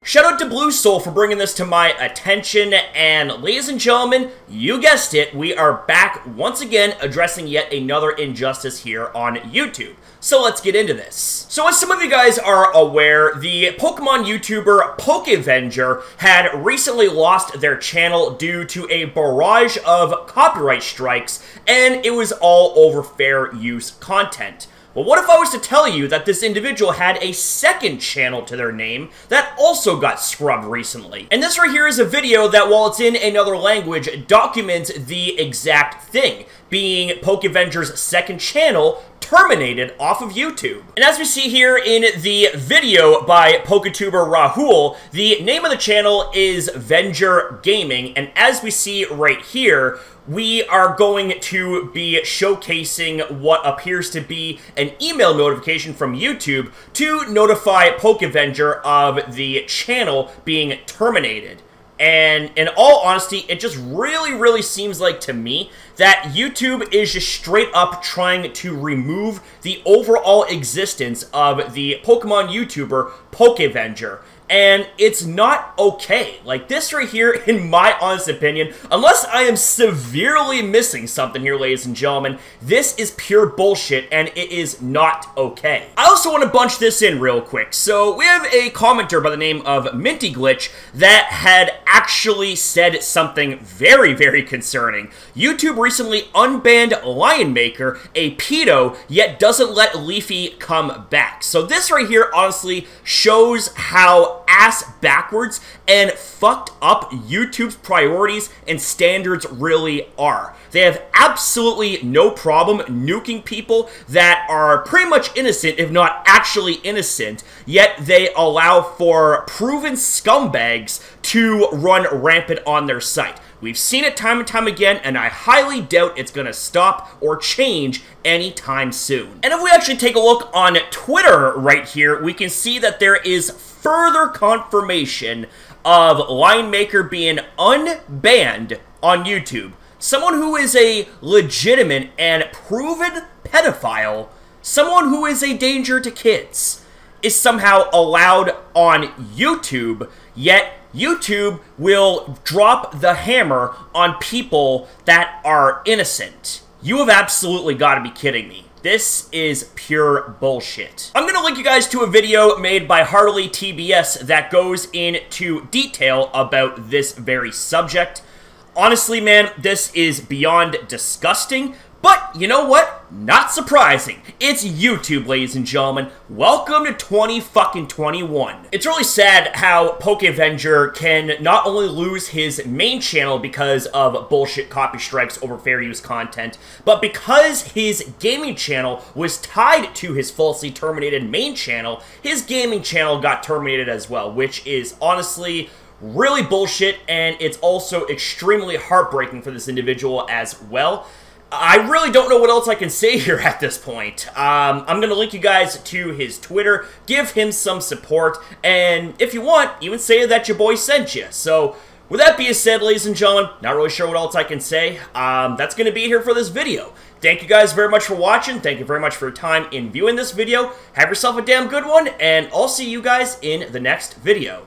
Shout out to Blue Soul for bringing this to my attention, and ladies and gentlemen, you guessed it, we are back once again addressing yet another injustice here on YouTube. So let's get into this. So as some of you guys are aware, the Pokemon YouTuber Pokevenger had recently lost their channel due to a barrage of copyright strikes, and it was all over fair use content. Well, what if I was to tell you that this individual had a second channel to their name that also got scrubbed recently? And this right here is a video that, while it's in another language, documents the exact thing, being Pokevenger's second channel terminated off of YouTube. And as we see here in the video by PokeTuber Rahul, the name of the channel is Venger Gaming, and as we see right here, we are going to be showcasing what appears to be an email notification from YouTube to notify Pokevenger of the channel being terminated. And in all honesty, it just really seems like to me that YouTube is just straight up trying to remove the overall existence of the Pokemon YouTuber Pokevenger. And it's not okay. Like, this right here, in my honest opinion, unless I am severely missing something here, ladies and gentlemen, this is pure bullshit, and it is not okay. I also want to bunch this in real quick. So, we have a commenter by the name of Minty Glitch that had actually said something very concerning. YouTube recently unbanned Lionmaker, a pedo, yet doesn't let Leafy come back. So this right here honestly shows how ass backwards and fucked up YouTube's priorities and standards really are. They have absolutely no problem nuking people that are pretty much innocent, if not actually innocent, yet they allow for proven scumbags to run rampant on their site. We've seen it time and time again, and I highly doubt it's gonna stop or change anytime soon. And if we actually take a look on Twitter right here, we can see that there is further confirmation of Lionmaker being unbanned on YouTube. Someone who is a legitimate and proven pedophile, someone who is a danger to kids, is somehow allowed on YouTube, yet YouTube will drop the hammer on people that are innocent. You have absolutely got to be kidding me. This is pure bullshit. I'm going to link you guys to a video made by Heartily TBS that goes into detail about this very subject. Honestly, man, this is beyond disgusting. But, you know what? Not surprising. It's YouTube, ladies and gentlemen. Welcome to 2021. It's really sad how Pokevenger can not only lose his main channel because of bullshit copy strikes over fair use content, but because his gaming channel was tied to his falsely terminated main channel, his gaming channel got terminated as well, which is honestly really bullshit, and it's also extremely heartbreaking for this individual as well. I really don't know what else I can say here at this point. I'm going to link you guys to his Twitter, give him some support, and if you want, even say that your boy sent you. So, with that being said, ladies and gentlemen, not really sure what else I can say. That's going to be it here for this video. Thank you guys very much for watching. Thank you very much for your time in viewing this video. Have yourself a damn good one, and I'll see you guys in the next video.